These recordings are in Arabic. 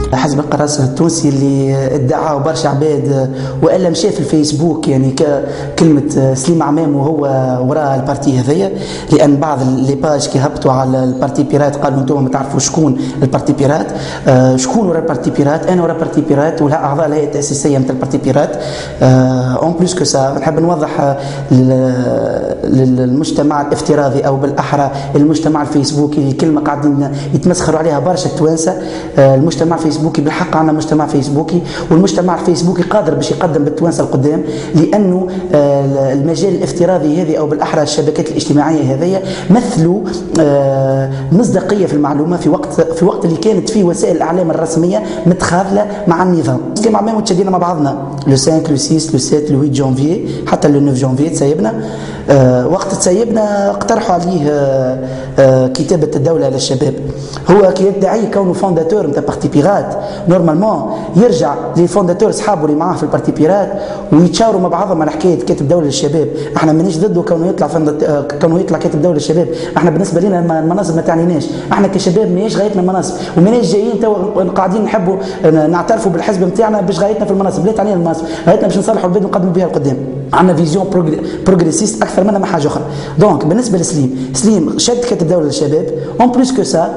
حزب القراصنة التونسي اللي ادعاه برشا عباد والا مشى في الفيسبوك يعني كلمه سليم عمام وهو وراء البارتي هذايا، لان بعض لي باج كي هبطوا على البارتي بيرات قالوا انتم ما تعرفوا شكون البارتي بيرات، شكون وراء البارتي بيرات؟ انا وراء البارتي بيرات ولا اعضاء الهيئه التاسيسيه نتاع البارتي بيرات. اون بليس كو سا نحب نوضح للمجتمع الافتراضي او بالاحرى المجتمع الفيسبوكي اللي كلمه قاعدين يتمسخروا عليها برشا التوانسه. المجتمع الفيسبوكي بالحق عندنا مجتمع فيسبوكي، والمجتمع الفيسبوكي قادر باش يقدم بالتوانسه القدام، لانه المجال الافتراضي هذه او بالاحرى الشبكات الاجتماعيه هذيا مثلوا مصداقيه في المعلومه في وقت اللي كانت فيه وسائل الاعلام الرسميه متخاذله مع النظام. كما عمام تشدينا مع بعضنا لو 5 لو 6 لو 7 لو 8 جانفي حتى لو 9 جانفي تسيبنا. وقت تسيبنا اقترحوا عليه كتابه الدوله على الشباب. هو كي يدعي كونه فونداتور نتاع بارتي بيرات، نورمالمون يرجع للفونداتور صحابه اللي معاه في البارتي بيرات ويتشاوروا مع بعضهم على حكايه كاتب دوله للشباب. احنا مانيش ضده كونه يطلع كاتب دوله للشباب، احنا بالنسبه لنا المناصب ما تعنيناش، احنا كشباب ماهيش غايتنا المناصب ومانيش جايين تو قاعدين نحبوا نعترفوا بالحزب نتاعنا باش غايتنا في المناصب، لا تعنينا المناصب، غايتنا باش نصلحوا البلاد ونقدموا بها القدام. عندنا فيزيون بروغريسيست اكثر منها ما حاجه اخرى. دونك بالنسبه لسليم شد كاتب دوله للشباب، اون بليس كو سا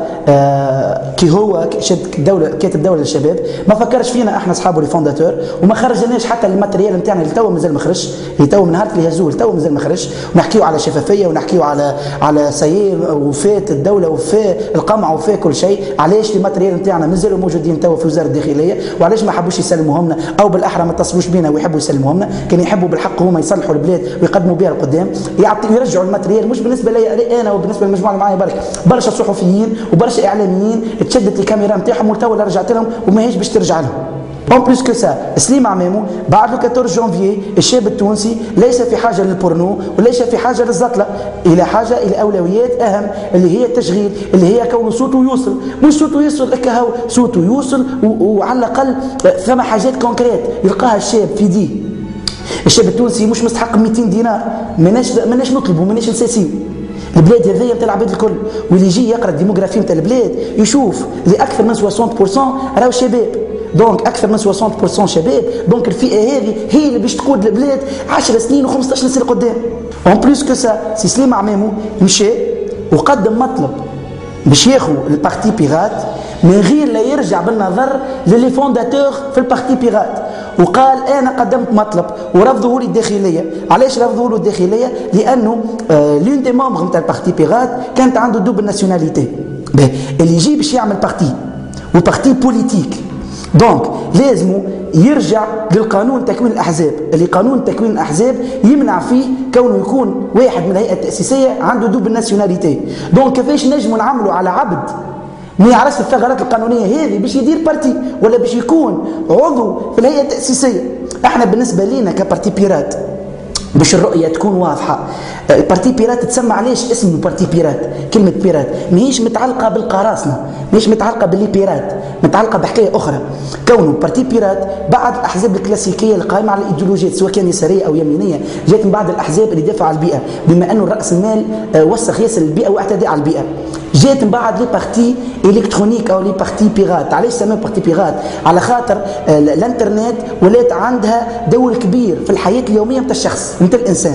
كي هو شد كاتب دوله للشباب ما فكرش فينا احنا اصحابه لي فونداتور وما خرجناش حتى الماتريال نتاعنا اللي تو مازال ما خرجش، اللي تو من نهار اللي هزوه تو مازال ما خرجش، ونحكيو على شفافيه ونحكيو على سيء وفات الدوله وفات القمع وفات كل شيء. علاش الماتريال نتاعنا مازالوا موجودين تو في وزاره الداخليه وعلاش ما حبوش يسلموهم لنا او بالاحرى ما اتصلوش بينا ويحبوا يسلموهم لنا؟ كان يحبوا بالحق هما يصلحوا البلاد ويقدموا بها القدام، يرجعوا الماتريال. مش بالنسبه لي انا وبالنسبه للمجموعه اللي معايا برشا صحفيين وبرشا اعلاميين تشدت الكاميرا نتاعهم وتوا رجعت لهم وماهيش باش ترجع لهم. اون بليس كو سا سليم عمامو بعد 14 جانفي الشاب التونسي ليس في حاجه للبورنو وليس في حاجه للزطله، الى حاجه الى اولويات اهم اللي هي التشغيل، اللي هي كون صوته يوصل، مش صوته يوصل هكا، صوته يوصل وعلى الاقل ثم حاجات كونكريت يلقاها الشاب في دي. الشاب التونسي مش مستحق 200 دينار، ماناش نطلبوا ماناش نساسيو. البلاد هذيا نتاع العباد الكل، واللي يجي يقرا الديموغرافي نتاع البلاد يشوف اللي اكثر من 60% راهو شباب. دونك اكثر من 60% شباب، دونك الفئه هذه هي اللي باش تقود البلاد 10 سنين و15 سنه قدام. اون بليس كو سا سي سليم عمامو مشى وقدم مطلب باش ياخذ البارتي بيرات من غير لا يرجع بالنظر للي فونداتور في البارتي بيرات، وقال انا قدمت مطلب ورفضوا لي الداخليه. علاش رفضوا له الداخليه؟ لانه لون دي ممبر نتاع البارتي بيرات كانت عنده دوبل ناسيوناليتي، اللي يجي باش يعمل بارتي وبارتي بوليتيك، دونك لازم يرجع للقانون تكوين الاحزاب، اللي قانون تكوين الاحزاب يمنع فيه كونه يكون واحد من الهيئه التاسيسيه عنده دوبل ناسيوناليتي. دونك كيفاش نجموا نعملوا على عبد ما يعرفش الثغرات القانونيه هذه باش يدير بارتي ولا باش يكون عضو في الهيئه التاسيسيه؟ احنا بالنسبه لنا كبارتي بيرات باش الرؤيه تكون واضحه، البارتي بيرات تسمى علاش اسمه بارتي بيرات؟ كلمه بيرات ماهيش متعلقه بالقراصنه، ماهيش متعلقه باللي بيرات، متعلقه بحكايه اخرى. كونه بارتي بيرات بعد الاحزاب الكلاسيكيه القائمه على الايديولوجيات سواء كان يساريه او يمينيه، جات من بعد الاحزاب اللي دافعوا على البيئه، بما انه راس المال وسخ ياسر البيئه واعتدى على البيئه. جات من بعد لي بارتي الكترونيك او لي بارتي بيرات. علاش سموه بارتي بيرات؟ على خاطر الانترنت ولات عندها دور كبير في الحياه اليوميه نتاع الشخص نتاع الانسان.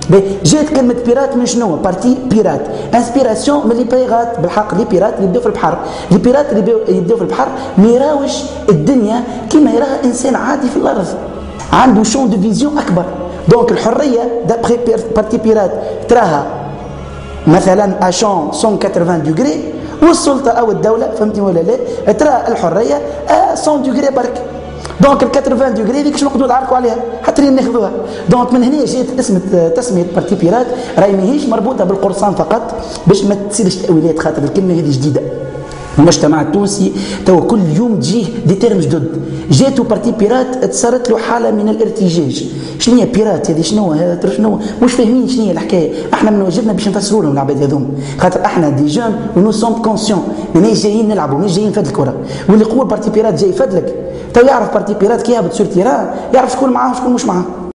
جات كلمه بيرات من شنو؟ بارتي بيرات انسبيراسيون من لي بيرات، بالحق لي بيرات اللي يبداو في البحر، لي بيرات اللي يبداو في البحر ما يراوش الدنيا كما يراها انسان عادي في الارض، عنده شون دو فيزيون اكبر. دونك الحريه دابخي بارتي بيرات تراها مثلا اشون 180 دوغري، والسلطه او الدوله فهمتني ولا لا ترى الحريه 100 دوغري برك. دونك ال 80 دوغري هذيك شنو نقدروا نعرفوا عليها حتى اللي ناخذوها. دونك من هنا جات تسميه بارتي بيرات، راهي ماهيش مربوطه بالقرصان فقط باش ما تصيرش تاويلات، خاطر الكلمه هذه جديده. المجتمع التونسي تو كل يوم تجيه دي تيرم جدد. جاتو بارتي بيرات صارت له حاله من الارتجاج. شنو هي بيرات هذه؟ شنو شنو مش فاهمين شنو هي الحكايه. احنا من واجبنا باش نفسروا لهم العباد هذوما، خاطر احنا دي جون ونو سوم كونسيون، ماناش جايين نلعبوا، ماناش جايين نفد الكره. واللي يقول بارتي بيرات جاي يفدلك تو يعرف بارتي بيرات كي يهبط سور تيران يعرف شكون معاه وشكون مش معاه.